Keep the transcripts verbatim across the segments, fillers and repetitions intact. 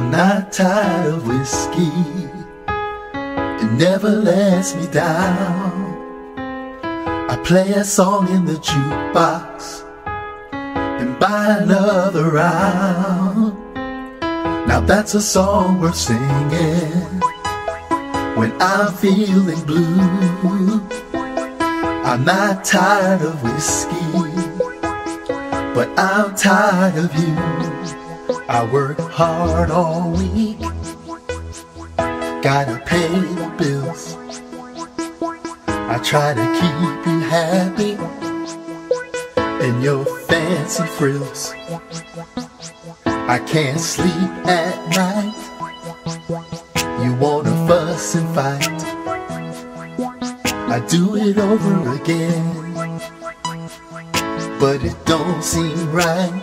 I'm not tired of whiskey, it never lets me down. I play a song in the jukebox and buy another round. Now that's a song worth singing when I'm feeling blue. I'm not tired of whiskey, but I'm tired of you. I work hard all week, gotta pay the bills. I try to keep you happy in your fancy frills. I can't sleep at night, you wanna fuss and fight. I do it over again, but it don't seem right.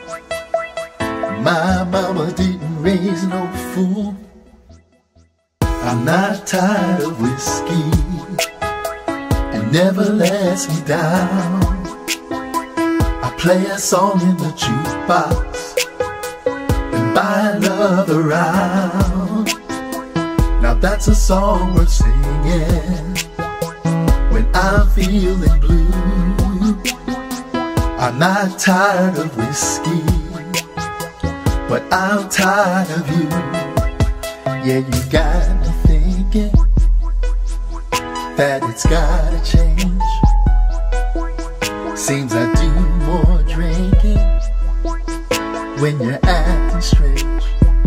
My mama didn't raise no fool. I'm not tired of whiskey, it never lets me down. I play a song in the jukebox and buy another round. Now that's a song worth singing when I'm feeling blue. I'm not tired of whiskey, but I'm tired of you. Yeah, you got me thinking that it's gotta change. Seems I do more drinking when you're acting strange.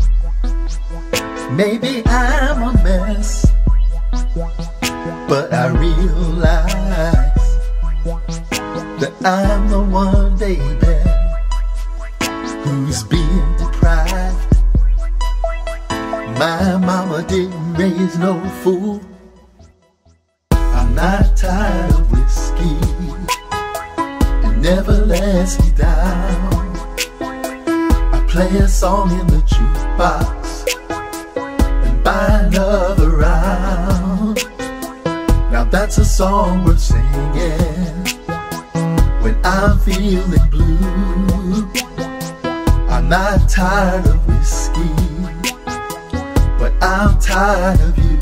Maybe I'm a mess, but I realize that I'm the one, baby, who's being deprived. My mama didn't raise no fool. I'm not tired of whiskey, it never lets me down. I play a song in the jukebox and buy another round. Now that's a song worth singing when I'm feeling blue. I'm not tired of whiskey, but I'm tired of you.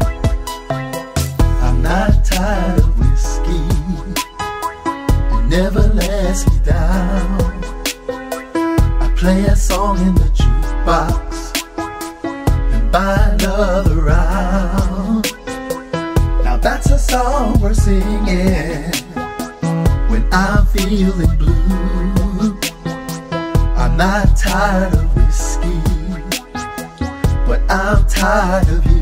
I'm not tired of whiskey, it never lets me down. I play a song in the jukebox and buy another round. Now that's a song worth singing when I'm feeling blue. I'm not tired of whiskey, but I'm tired of you.